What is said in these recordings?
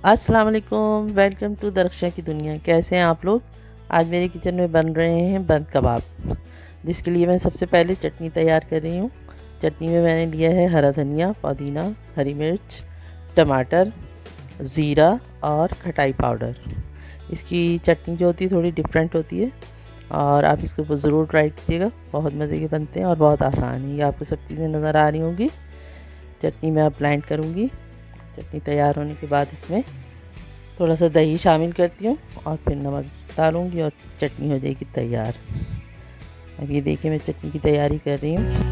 अस्सलाम वालेकुम, welcome to Darakhshan की दुनिया। कैसे हैं आप लोग। आज मेरे किचन में बन रहे हैं बंद कबाब, जिसके लिए मैं सबसे पहले चटनी तैयार कर रही हूँ। चटनी में मैंने लिया है हरा धनिया, पुदीना, हरी मिर्च, टमाटर, ज़ीरा और खटाई पाउडर। इसकी चटनी जो होती है थोड़ी डिफरेंट होती है और आप इसको ज़रूर ट्राई कीजिएगा। बहुत मज़े के बनते हैं और बहुत आसान है। ये आपको सब चीज़ें नज़र आ रही होंगी। चटनी में आप ब्लेंड करूँगी। चटनी तैयार होने के बाद इसमें थोड़ा सा दही शामिल करती हूँ और फिर नमक डालूँगी और चटनी हो जाएगी तैयार। अब ये देखिए मैं चटनी की तैयारी कर रही हूँ।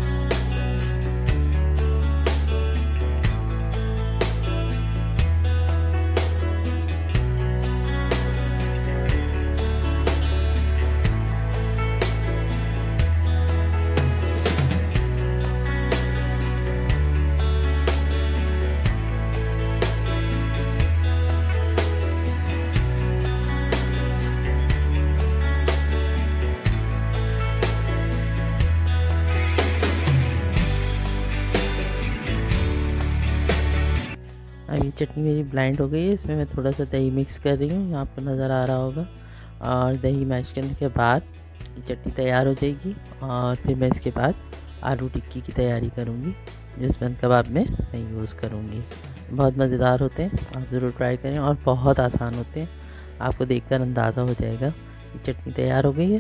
अब ये चटनी मेरी ब्लेंड हो गई है। इसमें मैं थोड़ा सा दही मिक्स कर रही हूँ, यहाँ पर नज़र आ रहा होगा। और दही मैश करने के बाद ये चटनी तैयार हो जाएगी और फिर मैं इसके बाद आलू टिक्की की तैयारी करूँगी, जिस बंद कबाब में मैं यूज़ करूँगी। बहुत मज़ेदार होते हैं, आप ज़रूर ट्राई करें और बहुत आसान होते हैं। आपको देखकर अंदाज़ा हो जाएगा। ये चटनी तैयार हो गई है।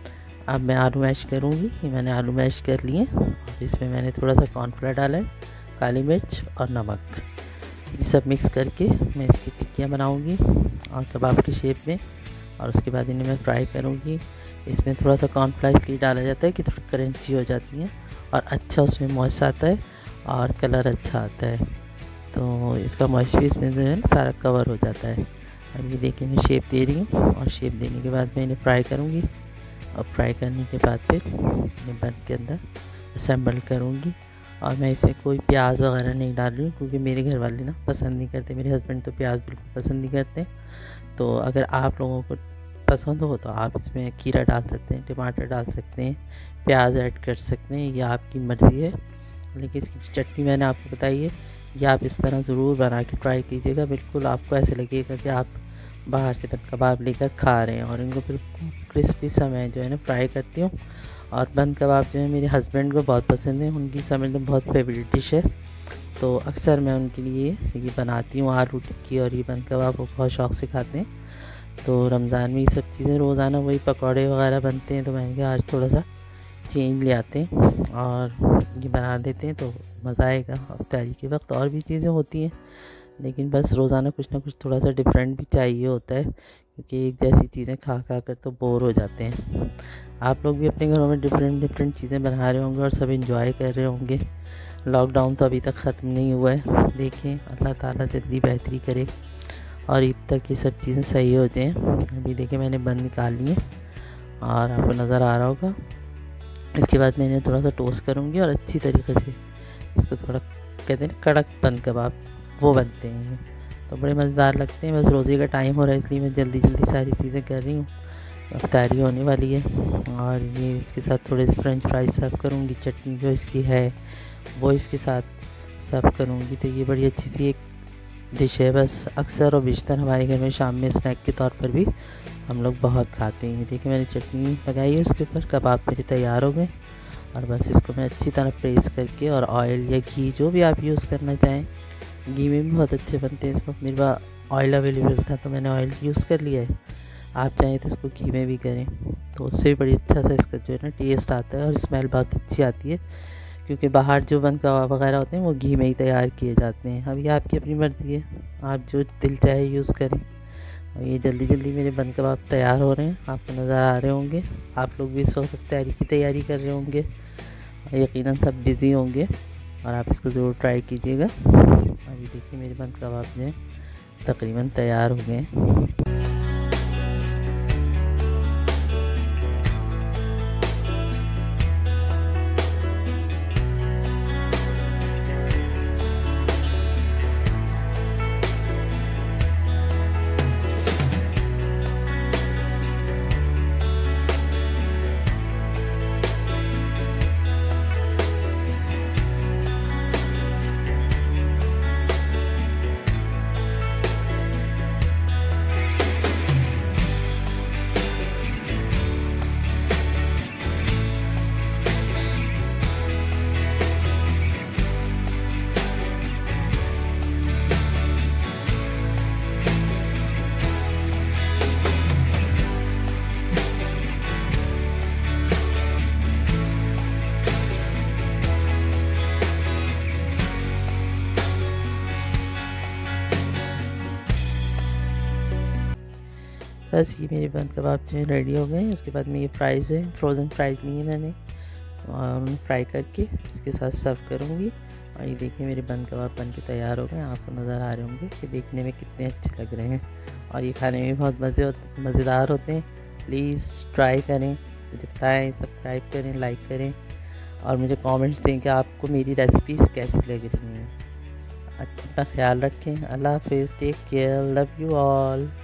अब मैं आलू मैश करूँगी। ये मैंने आलू मैश कर लिए और इसमें मैंने थोड़ा सा कॉर्नफ्लोर डाला है, काली मिर्च और नमक। ये सब मिक्स करके मैं इसकी टिक्कियाँ बनाऊंगी और कबाब की शेप में, और उसके बाद इन्हें मैं फ्राई करूंगी। इसमें थोड़ा सा कॉर्नफ्लावर इसलिए डाला जाता है कि थोड़ी क्रंची हो जाती हैं और अच्छा उसमें मॉइस्ट आता है और कलर अच्छा आता है। तो इसका मॉइस्ट भी इसमें जो है ना सारा कवर हो जाता है। अब ये देखिए मैं शेप दे रही हूँ और शेप देने के बाद मैं इन्हें फ्राई करूँगी और फ्राई करने के बाद फिर इन्हें बंद के अंदर असेंबल करूँगी। और मैं इसमें कोई प्याज वगैरह नहीं डाल रही हूँ, क्योंकि मेरे घर वाले ना पसंद नहीं करते। मेरे हस्बैंड तो प्याज बिल्कुल पसंद नहीं करते। तो अगर आप लोगों को पसंद हो तो आप इसमें खीरा डाल सकते हैं, टमाटर डाल सकते हैं, प्याज ऐड कर सकते हैं, ये आपकी मर्ज़ी है। लेकिन इसकी चटनी मैंने आपको बताई है, ये आप इस तरह ज़रूर बना के ट्राई कीजिएगा। बिल्कुल आपको ऐसे लगेगा कि आप बाहर से बंद कबाब लेकर खा रहे हैं। और इनको बिल्कुल क्रिस्पी सा मैं जो है ना फ्राई करती हूँ। और बंद कबाब जो है मेरे हस्बैंड को बहुत पसंद है, उनकी समझ लो बहुत फेवरेट डिश है। तो अक्सर मैं उनके लिए ये बनाती हूँ, आलू टिक्की और ये बंद कबाब वो बहुत शौक़ से खाते हैं। तो रमज़ान में ये सब चीज़ें रोज़ाना वही पकौड़े वगैरह बनते हैं, तो मैंने कहा आज थोड़ा सा चेंज ले आते हैं और ये बना देते हैं तो मज़ा आएगा। इफ्तारी के वक्त और भी चीज़ें होती हैं, लेकिन बस रोज़ाना कुछ ना कुछ थोड़ा सा डिफरेंट भी चाहिए होता है, क्योंकि एक जैसी चीज़ें खा कर तो बोर हो जाते हैं। आप लोग भी अपने घरों में डिफरेंट चीज़ें बना रहे होंगे और सब एंजॉय कर रहे होंगे। लॉकडाउन तो अभी तक ख़त्म नहीं हुआ है। देखें अल्लाह ताला जल्दी बेहतरी करे और ईद तक ये सब चीज़ें सही हो जाएँ। अभी देखिए मैंने बंद निकाल लिए और आपको नज़र आ रहा होगा। इसके बाद मैंने थोड़ा सा टोस्ट करूँगी और अच्छी तरीके से इसको थोड़ा कहते हैं कड़क बंद कबाब वो बनते हैं, तो बड़े मज़ेदार लगते हैं। बस रोज़े का टाइम हो रहा है इसलिए मैं जल्दी सारी चीज़ें कर रही हूँ। इफ्तारी होने वाली है और ये इसके साथ थोड़े से फ्रेंच फ्राइज सर्व करूँगी। चटनी जो इसकी है वो इसके साथ सर्व करूँगी। तो ये बड़ी अच्छी सी एक डिश है। बस अक्सर और बेशतर हमारे घर में शाम में स्नैक के तौर पर भी हम लोग बहुत खाते हैं। देखिए मैंने चटनी लगाई है, उसके ऊपर कबाब मेरे तैयार हो गए और बस इसको मैं अच्छी तरह प्रेस करके, और ऑयल या घी जो भी आप यूज़ करना चाहें, घी में भी बहुत अच्छे बनते हैं। इस वक्त मेरे पास ऑयल अवेलेबल था तो मैंने ऑयल यूज़ कर लिया है। आप चाहें तो इसको घी में भी करें तो उससे भी बड़ी अच्छा सा इसका जो है ना टेस्ट आता है और स्मेल बहुत अच्छी आती है, क्योंकि बाहर जो बंद कबाब वगैरह होते हैं वो घी में ही तैयार किए जाते हैं। अब ये आपकी अपनी मर्ज़ी है, आप जो दिल चाहे यूज़ करें। और ये जल्दी मेरे बंद कबाब तैयार हो रहे हैं, आपको नज़र आ रहे होंगे। आप लोग भी इस वक्त तैयारी कर रहे होंगे और यकीनन सब बिज़ी होंगे और आप इसको ज़रूर ट्राई कीजिएगा। अभी देखिए मेरे बंद कबाब जो है तकरीबन तैयार हो गए हैं। बस ये मेरे बंद कबाब जो है रेडी हो गए हैं। उसके बाद में ये फ्राइज़ है, फ्रोज़न फ्राइज़ लिए हैं मैंने, और फ्राई करके इसके साथ सर्व करूँगी। और ये देखिए मेरे बंद कबाब बन के तैयार हो गए। आपको नज़र आ रहे होंगे कि देखने में कितने अच्छे लग रहे हैं, और ये खाने में बहुत मज़ेदार होते हैं। प्लीज़ ट्राई करें, मुझे बताएं, सब्सक्राइब करें, लाइक करें, और मुझे कमेंट्स दें कि आपको मेरी रेसिपीज़ कैसी लग रही हैं। अपना ख्याल रखें। अल्लाह हाफ़िज़, take care, love you all.